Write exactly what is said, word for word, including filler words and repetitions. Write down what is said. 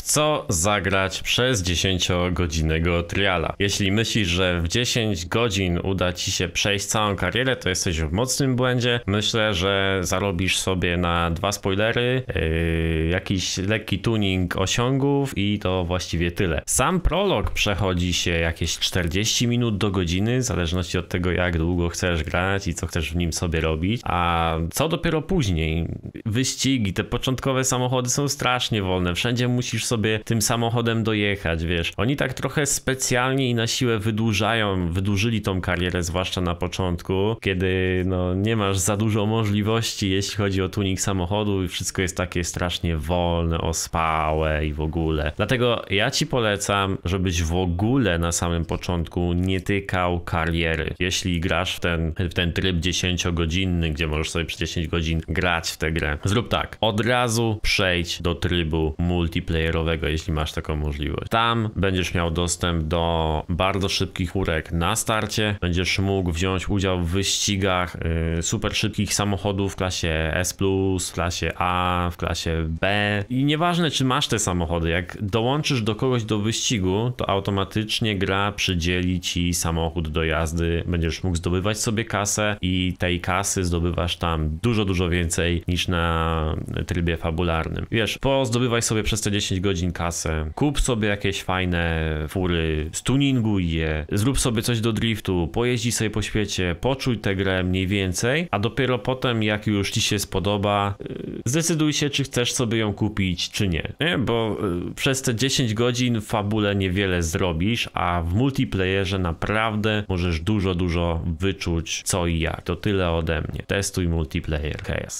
co zagrać przez dziesięciogodzinnego triala. Jeśli myślisz, że w dziesięć godzin uda ci się przejść całą karierę, to jesteś w mocnym błędzie. Myślę, że zarobisz sobie na dwa spoilery, yy, jakiś lekki tuning osiągów i to właściwie tyle. Sam prolog przechodzi się jakieś czterdzieści minut do godziny, w zależności od tego, jak długo chcesz grać i co chcesz w nim sobie robić. A co dopiero później? Wyścigi, te początkowe samochody są strasznie wolne. Wszędzie musisz sobie tym samochodem dojechać, wiesz. Oni tak trochę specjalnie i na siłę wydłużają, wydłużyli tą karierę, zwłaszcza na początku, kiedy no nie masz za dużo możliwości, jeśli chodzi o tuning samochodu i wszystko jest takie strasznie wolne, ospałe i w ogóle. Dlatego ja ci polecam, żebyś w ogóle na samym początku nie tykał kariery. Jeśli grasz w ten, w ten tryb dziesięciogodzinny, gdzie możesz sobie przez dziesięć godzin grać w tę grę, zrób tak. Od razu przejdź do trybu multiplayerowego, jeśli masz taką możliwość. Tam będziesz miał dostęp do bardzo szybkich furek na starcie. Będziesz mógł wziąć udział w wyścigach yy, super szybkich samochodów w klasie S plus, w klasie A, w klasie B. I nieważne, czy masz te samochody, jak dołączysz do kogoś do wyścigu, to automatycznie gra przydzieli ci samochód do jazdy. Będziesz mógł zdobywać sobie kasę i tej kasy zdobywasz tam dużo, dużo więcej niż na trybie fabularnym. Wiesz, pozdobywaj sobie przez te dziesięć godzin kasę, kup sobie jakieś fajne fury, stuninguj je, zrób sobie coś do driftu, pojeździ sobie po świecie, poczuj tę grę mniej więcej, a dopiero potem, jak już ci się spodoba, zdecyduj się, czy chcesz sobie ją kupić, czy nie. nie? Bo przez te dziesięć godzin w fabule niewiele zrobisz, a w multiplayerze naprawdę możesz dużo, dużo wyczuć co i jak. To tyle ode mnie. Testuj multiplayer. K S.